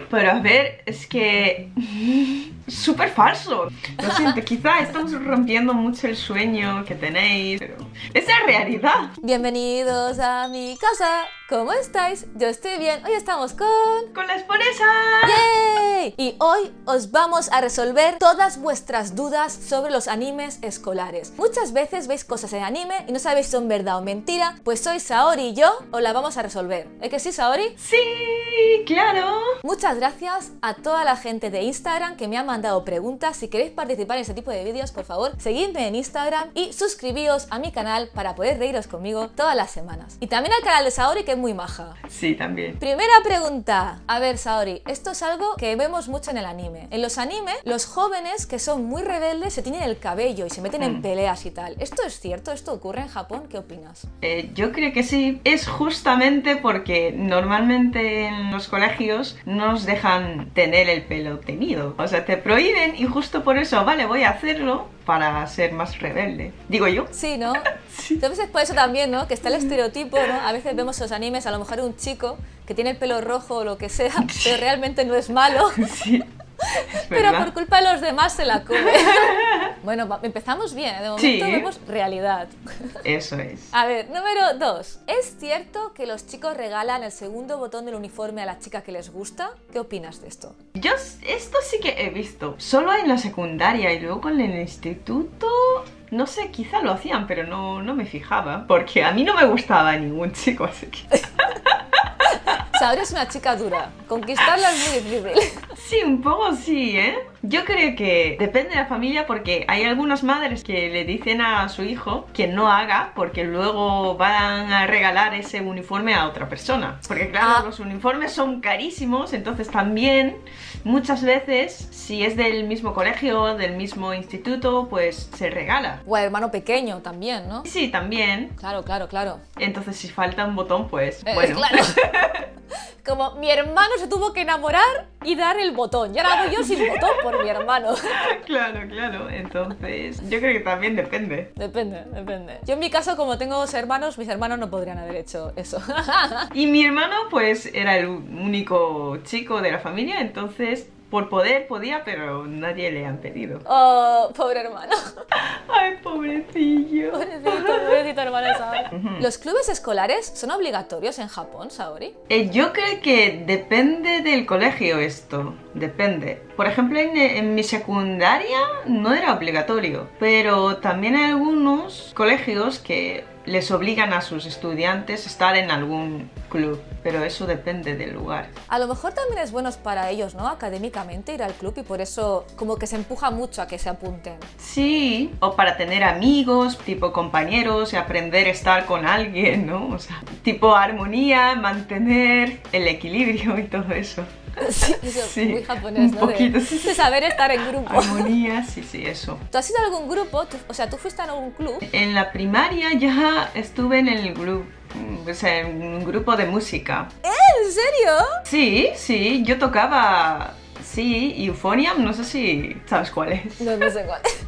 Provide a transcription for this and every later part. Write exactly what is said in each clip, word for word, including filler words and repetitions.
Pero a ver, es que... súper falso. Lo siento, quizá estamos rompiendo mucho el sueño que tenéis, pero es la realidad. Bienvenidos a mi casa. ¿Cómo estáis? Yo estoy bien. Hoy estamos con... ¡Con la Esponesa! ¡Yay! Y hoy os vamos a resolver todas vuestras dudas sobre los animes escolares. Muchas veces veis cosas en anime y no sabéis si son verdad o mentira. Pues hoy Saori y yo os la vamos a resolver. ¿Es que sí, Saori? ¡Sí! ¡Claro! Muchas gracias a toda la gente de Instagram que me ha mandado preguntas. Si queréis participar en este tipo de vídeos, por favor, seguidme en Instagram y suscribíos a mi canal para poder reíros conmigo todas las semanas. Y también al canal de Saori, que es muy maja. Sí, también. Primera pregunta. A ver, Saori, esto es algo que vemos mucho en el anime. En los animes, los jóvenes que son muy rebeldes se tiñen el cabello y se meten mm. en peleas y tal. ¿Esto es cierto? ¿Esto ocurre en Japón? ¿Qué opinas? Eh, yo creo que sí. Es justamente porque normalmente en los colegios no nos dejan tener el pelo teñido. O sea, te prohíben y justo por eso, vale, voy a hacerlo para ser más rebelde. ¿Digo yo? Sí, ¿no? Sí. Entonces por eso también, ¿no? Que está el estereotipo, ¿no? A veces vemos los animes, a lo mejor un chico que tiene el pelo rojo o lo que sea, pero realmente no es malo. Sí. Pero por culpa de los demás se la come. Bueno, empezamos bien, ¿eh? De momento sí. vemos realidad. Eso es. A ver, número dos. ¿Es cierto que los chicos regalan el segundo botón del uniforme a la chica que les gusta? ¿Qué opinas de esto? Yo esto sí que he visto. Solo en la secundaria y luego en el instituto... No sé, quizá lo hacían, pero no, no me fijaba. Porque a mí no me gustaba ningún chico, así que... Saori es una chica dura. Conquistarla es muy difícil. Sí, un poco sí, ¿eh? Yo creo que depende de la familia porque hay algunas madres que le dicen a su hijo que no haga porque luego van a regalar ese uniforme a otra persona. Porque claro, ah. los uniformes son carísimos, entonces también muchas veces si es del mismo colegio, del mismo instituto, pues se regala. O hermano pequeño también, ¿no? Sí, también. Claro, claro, claro. Entonces si falta un botón, pues eh, bueno. Claro. Como mi hermano se tuvo que enamorar y dar el botón. Y ahora hago yo sin botón por mi hermano. Claro, claro. Entonces, yo creo que también depende. Depende, depende. Yo en mi caso, como tengo dos hermanos, mis hermanos no podrían haber hecho eso. Y mi hermano, pues, era el único chico de la familia, entonces... Por poder podía, pero nadie le han pedido. Oh, pobre hermano. Ay, pobrecillo. Pobrecito, pobrecito hermano Saori. Uh-huh. ¿Los clubes escolares son obligatorios en Japón, Saori? Eh, yo creo que depende del colegio esto. Depende. Por ejemplo, en, en mi secundaria no era obligatorio. Pero también hay algunos colegios que les obligan a sus estudiantes a estar en algún club, pero eso depende del lugar. A lo mejor también es bueno para ellos, ¿no? Académicamente ir al club y por eso como que se empuja mucho a que se apunten. Sí, o para tener amigos, tipo compañeros y aprender a estar con alguien, ¿no? O sea, tipo armonía, mantener el equilibrio y todo eso. Sí, eso sí, muy japonés, ¿no? Un poquito, de, sí, de saber estar en grupo. Armonía, sí, sí, eso. ¿Tú has ido a algún grupo? ¿Tú, o sea, ¿tú fuiste a algún club? En la primaria ya estuve en el grupo, o sea, en un grupo de música. ¿Eh? ¿En serio? Sí, sí, yo tocaba, sí, Euphonium, no sé si sabes cuál es. No, no sé cuál es.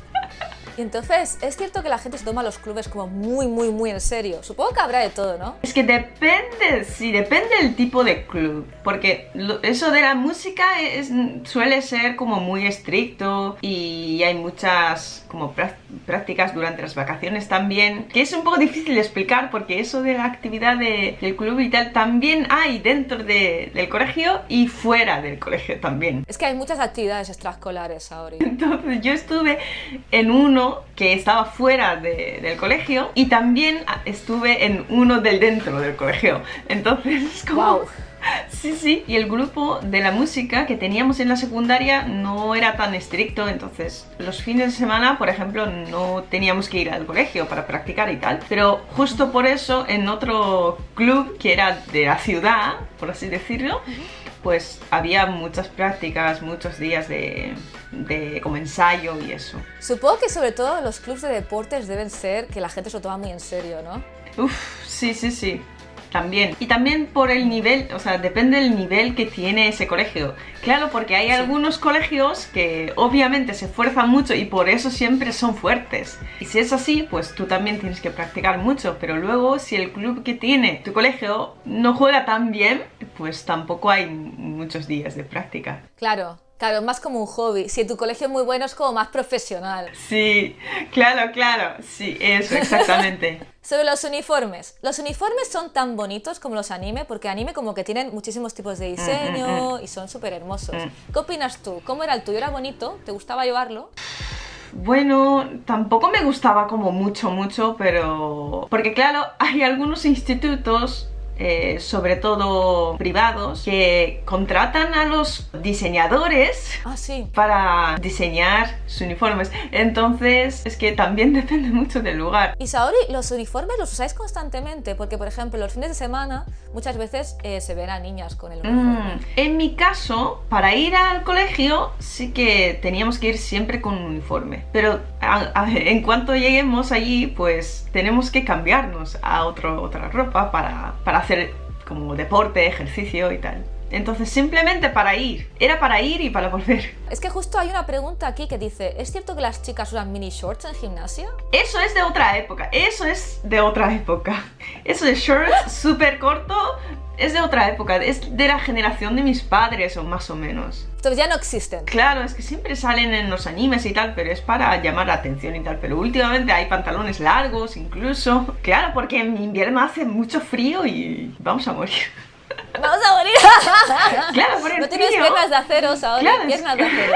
Y entonces, ¿es cierto que la gente se toma los clubes como muy, muy, muy en serio? Supongo que habrá de todo, ¿no? Es que depende, sí, depende del tipo de club. Porque lo, eso de la música es, suele ser como muy estricto y hay muchas como prácticas durante las vacaciones también. Que es un poco difícil de explicar porque eso de la actividad de, del club y tal también hay dentro de, del colegio y fuera del colegio también. Es que hay muchas actividades extraescolares ahora. Entonces yo estuve en uno que estaba fuera de, del colegio y también estuve en uno del dentro del colegio. Entonces es como... Wow. Sí, sí, y el grupo de la música que teníamos en la secundaria no era tan estricto, entonces los fines de semana, por ejemplo, no teníamos que ir al colegio para practicar y tal, pero justo por eso en otro club que era de la ciudad, por así decirlo, pues había muchas prácticas, muchos días de, de como ensayo y eso. Supongo que sobre todo los clubs de deportes deben ser que la gente se lo toma muy en serio, ¿no? Uf, sí, sí, sí. también. Y también por el nivel, o sea, depende del nivel que tiene ese colegio. Claro, porque hay sí. algunos colegios que obviamente se esfuerzan mucho y por eso siempre son fuertes. Y si es así, pues tú también tienes que practicar mucho. Pero luego, si el club que tiene tu colegio no juega tan bien, pues tampoco hay muchos días de práctica. Claro. Claro, más como un hobby. Si tu colegio es muy bueno, es como más profesional. Sí, claro, claro. Sí, eso, exactamente. Sobre los uniformes. Los uniformes son tan bonitos como los anime, porque anime como que tienen muchísimos tipos de diseño mm, mm, mm. y son súper hermosos. Mm. ¿Qué opinas tú? ¿Cómo era el tuyo? ¿Era bonito? ¿Te gustaba llevarlo? Bueno, tampoco me gustaba como mucho, mucho, pero... Porque claro, hay algunos institutos... Eh, sobre todo privados, que contratan a los diseñadores ah, sí. para diseñar sus uniformes. Entonces, es que también depende mucho del lugar. Y Saori, ¿los uniformes los usáis constantemente? Porque, por ejemplo, los fines de semana muchas veces eh, se ven a niñas con el uniforme. Mm, en mi caso, para ir al colegio sí que teníamos que ir siempre con un uniforme. Pero a, a, en cuanto lleguemos allí, pues tenemos que cambiarnos a otro, otra ropa para, para hacer como deporte, ejercicio y tal. Entonces simplemente para ir, era para ir y para volver. Es que justo hay una pregunta aquí que dice, ¿es cierto que las chicas usan mini shorts en gimnasia? Eso es de otra época, eso es de otra época. Eso de shorts súper corto es de otra época, es de la generación de mis padres o más o menos. Entonces ya no existen. Claro, es que siempre salen en los animes y tal, pero es para llamar la atención y tal. Pero últimamente hay pantalones largos incluso. Claro, porque en invierno hace mucho frío y vamos a morir. ¡Vamos a morir! Claro, por el no tienes frío. piernas de acero, Saori, claro, piernas de acero.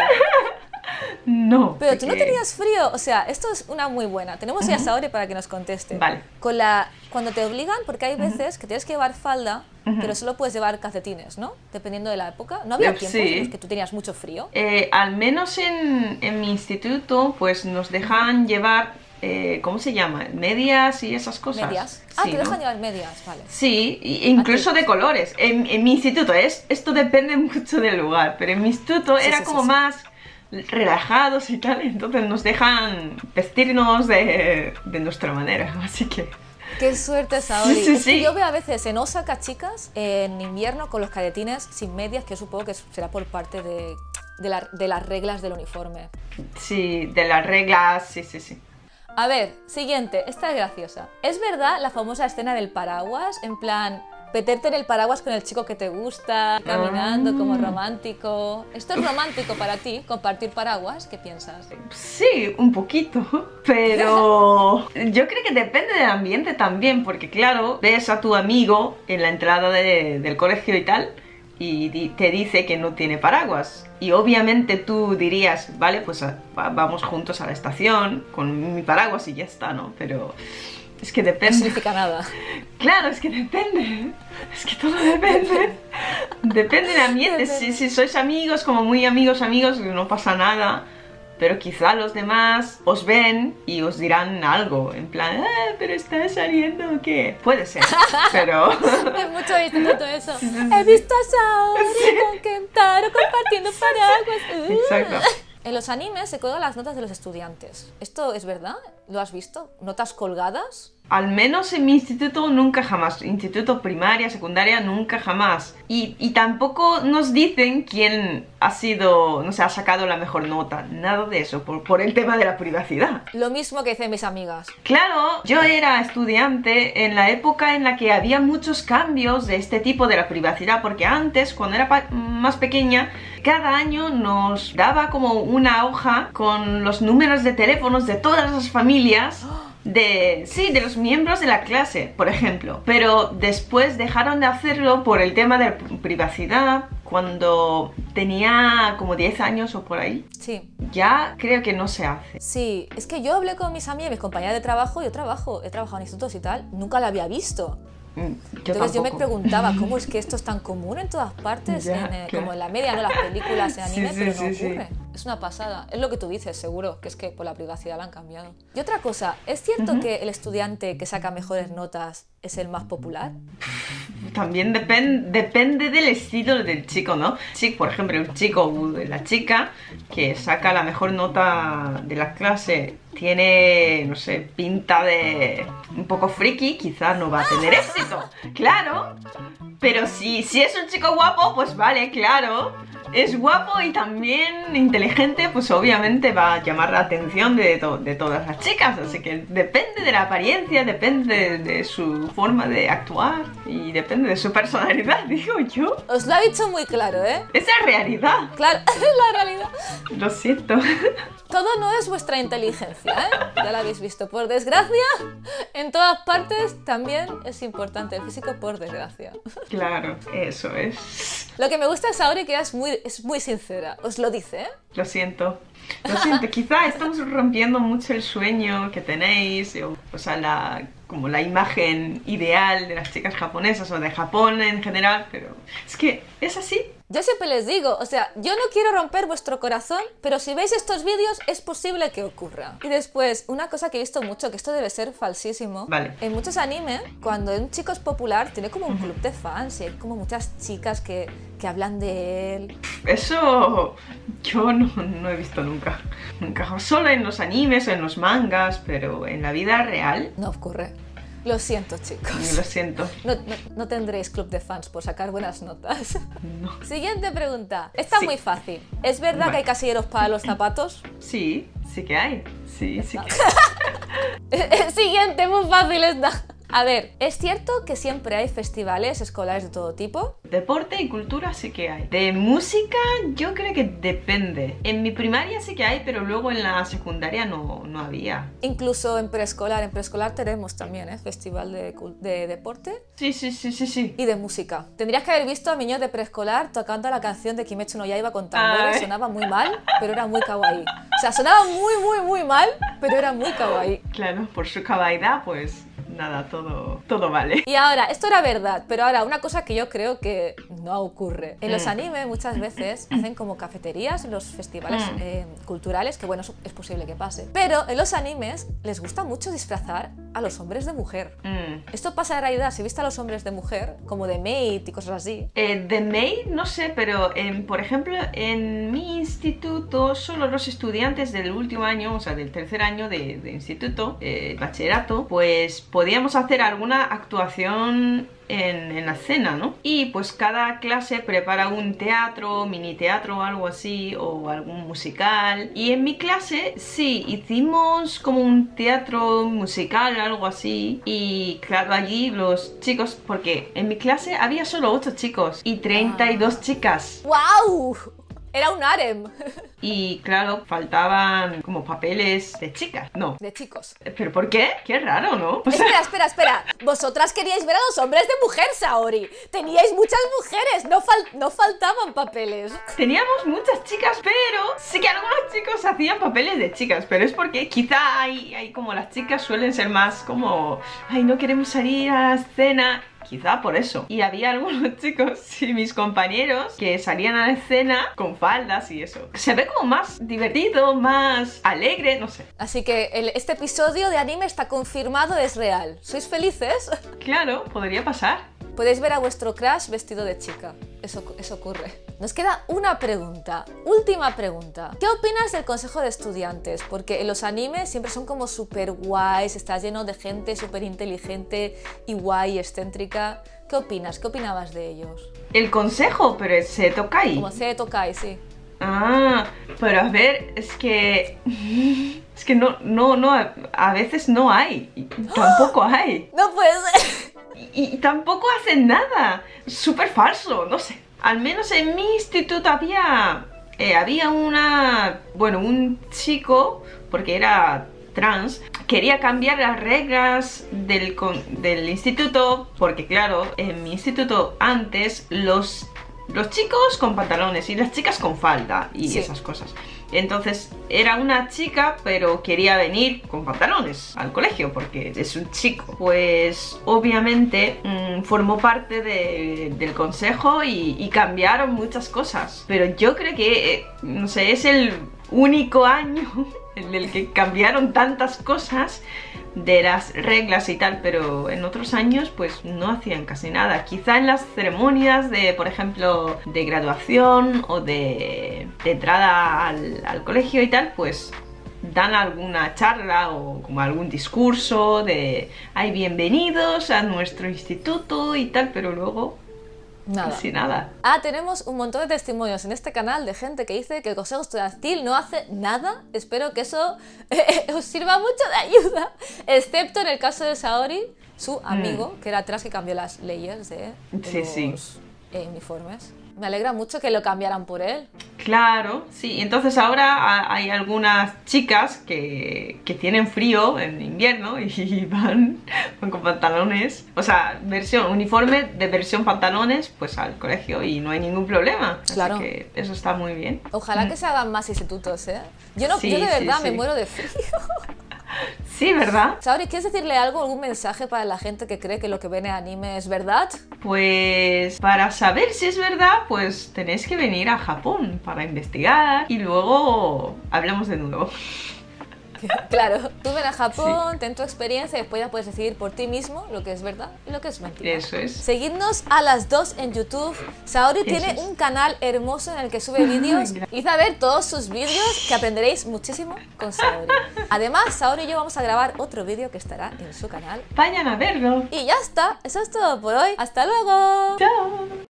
No. Pero tú no tenías frío, o sea, esto es una muy buena. Tenemos ya a Saori para que nos conteste. Vale. Con la, cuando te obligan, porque hay veces que tienes que llevar falda, uh-huh. pero solo puedes llevar calcetines, ¿no? Dependiendo de la época. ¿No había tiempos sí. en los que tú tenías mucho frío? Eh, al menos en, en mi instituto, pues nos dejan llevar... Eh, ¿Cómo se llama? ¿Medias y esas cosas? ¿Medias? Ah, sí, te ¿no? dejan llevar medias, vale. Sí, incluso de colores. En, en mi instituto, es, esto depende mucho del lugar, pero en mi instituto sí, era sí, como sí, más sí. relajados y tal, entonces nos dejan vestirnos de, de nuestra manera, así que... ¡Qué suerte, Saori! Sí, sí, es que sí. yo veo a veces en Osaka chicas en invierno con los calcetines sin medias, que yo supongo que será por parte de, de, la, de las reglas del uniforme. Sí, de las reglas, sí, sí, sí. A ver, siguiente, esta es graciosa. ¿Es verdad la famosa escena del paraguas? En plan, meterte en el paraguas con el chico que te gusta, caminando mm. como romántico. ¿Esto es romántico para ti, compartir paraguas? ¿Qué piensas? Sí, un poquito, pero yo creo que depende del ambiente también, porque claro, ves a tu amigo en la entrada de, del colegio y tal, y di, te dice que no tiene paraguas. Y obviamente tú dirías, vale, pues a, a, vamos juntos a la estación con mi paraguas y ya está, ¿no? Pero es que depende. No significa nada. Claro, es que depende. Es que todo depende. Depende del ambiente. Si, si sois amigos, como muy amigos, amigos, no pasa nada. Pero quizá los demás os ven y os dirán algo, en plan, ah, pero ¿estás saliendo o qué? Puede ser, pero... Es mucho instituto eso. Sí, sí, sí. He visto a Saori sí. con Kentaro compartiendo paraguas. Uh. Exacto. En los animes se colgan las notas de los estudiantes. ¿Esto es verdad? ¿Lo has visto? ¿Notas colgadas? Al menos en mi instituto nunca jamás. Instituto primaria, secundaria, nunca jamás. Y, y tampoco nos dicen quién ha sido, no sé, ha sacado la mejor nota. Nada de eso, por, por el tema de la privacidad. Lo mismo que dicen mis amigas. Claro, yo era estudiante en la época en la que había muchos cambios de este tipo de la privacidad. Porque antes, cuando era más pequeña, cada año nos daba como una hoja con los números de teléfonos de todas las familias. De, sí, de los miembros de la clase, por ejemplo. Pero después dejaron de hacerlo por el tema de privacidad cuando tenía como diez años o por ahí. Sí. Ya creo que no se hace. Sí, es que yo hablé con mis amigas, mis compañeras de trabajo. Yo trabajo, he trabajado en institutos y tal, nunca la había visto. Yo Entonces tampoco. yo me preguntaba, ¿cómo es que esto es tan común en todas partes? Ya, en, eh, claro. Como en la media, ¿no? Las películas, en anime, Sí, sí, pero no sí, ocurre. sí. Es una pasada. Es lo que tú dices, seguro, que es que por la privacidad la han cambiado. Y otra cosa, ¿es cierto Uh-huh. que el estudiante que saca mejores notas es el más popular? también depen depende del estilo del chico, ¿no? Sí, por ejemplo, un chico o la chica que saca la mejor nota de la clase tiene, no sé, pinta de un poco friki, quizás no va a tener éxito. Claro, pero si, si es un chico guapo, pues vale, claro. Es guapo y también inteligente, pues obviamente va a llamar la atención de, to de todas las chicas. Así que depende de la apariencia, depende de, de su forma de actuar y depende de su personalidad, digo yo. Os lo ha dicho muy claro, ¿eh? Esa es realidad. Claro, es la realidad. Lo siento. Todo no es vuestra inteligencia, ¿eh? Ya lo habéis visto. Por desgracia, en todas partes también es importante el físico, por desgracia. Claro, eso es. Lo que me gusta es Saori, que es muy, es muy sincera. Os lo dice, ¿eh? Lo siento. Lo siento, quizá estamos rompiendo mucho el sueño que tenéis, o, o sea, la, como la imagen ideal de las chicas japonesas o de Japón en general, pero es que es así. Yo siempre les digo, o sea, yo no quiero romper vuestro corazón, pero si veis estos vídeos es posible que ocurra. Y después, una cosa que he visto mucho, que esto debe ser falsísimo. Vale. En muchos animes, cuando un chico es popular, tiene como un club de fans y hay como muchas chicas que, que hablan de él. Eso yo no, no he visto nunca. Nunca. Solo en los animes o en los mangas, pero en la vida real no ocurre. Lo siento, chicos. Lo siento. No, no, no tendréis club de fans por sacar buenas notas. No. Siguiente pregunta. Está sí. muy fácil. ¿Es verdad vale. que hay casilleros para los zapatos? Sí, sí que hay. Sí, sí que hay. Siguiente, muy fácil está. A ver, ¿es cierto que siempre hay festivales escolares de todo tipo? Deporte y cultura sí que hay. De música yo creo que depende. En mi primaria sí que hay, pero luego en la secundaria no, no había. Incluso en preescolar. En preescolar tenemos también, ¿eh? Festival de, de deporte. Sí, sí, sí, sí, sí. Y de música. Tendrías que haber visto a niños de preescolar tocando la canción de Kimetsu no Yaiba con tambores. Sonaba muy mal, pero era muy kawaii. O sea, sonaba muy, muy, muy mal, pero era muy kawaii. Claro, por su kawaii-da, pues... nada, todo, todo vale. Y ahora, esto era verdad, pero ahora una cosa que yo creo que no ocurre. En los animes muchas veces hacen como cafeterías en los festivales eh, culturales, que bueno, es posible que pase. Pero en los animes les gusta mucho disfrazar a los hombres de mujer. Mm. Esto pasa en realidad, si viste a los hombres de mujer, como de maid y cosas así. Eh, de maid, no sé, pero en, por ejemplo, en mi instituto, solo los estudiantes del último año, o sea, del tercer año de, de instituto, eh, bachillerato, pues podíamos hacer alguna actuación en, en la escena, ¿no? Y pues cada clase prepara un teatro, mini teatro o algo así, o algún musical. Y en mi clase sí, hicimos como un teatro musical, algo así. Y claro, allí los chicos, porque en mi clase había solo ocho chicos y treinta y dos chicas. ¡Wow! Era un harem. Y claro, faltaban como papeles de chicas, no. De chicos. ¿Pero por qué? Qué raro, ¿no? O sea... Espera, espera, espera. Vosotras queríais ver a los hombres de mujer, Saori. Teníais muchas mujeres, no, fal no faltaban papeles. Teníamos muchas chicas, pero sí que algunos chicos hacían papeles de chicas. Pero es porque quizá hay, hay como las chicas suelen ser más como... ay, no queremos salir a la escena... Quizá por eso. Y había algunos chicos y mis compañeros que salían a la escena con faldas y eso. Se ve como más divertido, más alegre, no sé. Así que el, este episodio de anime está confirmado, es real. ¿Sois felices? Claro, podría pasar. Podéis ver a vuestro crush vestido de chica. Eso, eso ocurre. Nos queda una pregunta. Última pregunta. ¿Qué opinas del consejo de estudiantes? Porque en los animes siempre son como súper guays, está lleno de gente súper inteligente y guay, excéntrica. ¿Qué opinas? ¿Qué opinabas de ellos? El consejo, pero es Seto Tokai. Como Seto Tokai, sí. Ah, pero a ver, es que... es que no, no, no, a veces no hay. Y tampoco hay. No puede ser. Y, y tampoco hacen nada. Súper falso, no sé. Al menos en mi instituto había... Eh, había una... bueno, un chico, porque era trans, quería cambiar las reglas del, del instituto, porque claro, en mi instituto antes los... los chicos con pantalones y las chicas con falda y sí. esas cosas. Entonces era una chica, pero quería venir con pantalones al colegio porque es un chico. Pues obviamente mmm, formó parte de, del consejo y, y cambiaron muchas cosas. Pero yo creo que, eh, no sé, es el único año en el que cambiaron tantas cosas. de las reglas y tal, pero en otros años pues no hacían casi nada. Quizá en las ceremonias de, por ejemplo, de graduación o de, de entrada al, al colegio y tal, pues dan alguna charla o como algún discurso de ay, bienvenidos a nuestro instituto y tal, pero luego nada. casi nada. Ah, tenemos un montón de testimonios en este canal de gente que dice que el Consejo Estudiantil no hace nada. Espero que eso eh, os sirva mucho de ayuda, excepto en el caso de Saori, su amigo, mm. que era atrás que cambió las leyes de, de sí, los sí. Eh, uniformes. Me alegra mucho que lo cambiaran por él. Claro, sí. Entonces ahora hay algunas chicas que, que tienen frío en invierno y van, van con pantalones, o sea, versión uniforme de versión pantalones, pues al colegio y no hay ningún problema. Claro. Así que eso está muy bien. Ojalá mm. que se hagan más institutos, ¿eh? Yo, no, sí, yo de verdad sí, me sí. muero de frío. Sí, ¿verdad? Saori, ¿quieres decirle algo, algún mensaje para la gente que cree que lo que ven en anime es verdad? Pues para saber si es verdad, pues tenéis que venir a Japón para investigar y luego hablamos de nuevo. Claro, tú ven a Japón, sí. ten tu experiencia y después ya puedes decidir por ti mismo lo que es verdad y lo que es mentira. Eso es. Seguidnos a las dos en YouTube. Saori Eso tiene es. un canal hermoso en el que sube vídeos. Id a ver todos sus vídeos que aprenderéis muchísimo con Saori. Además, Saori y yo vamos a grabar otro vídeo que estará en su canal. Vayan a verlo. Y ya está, eso es todo por hoy. ¡Hasta luego! ¡Chao!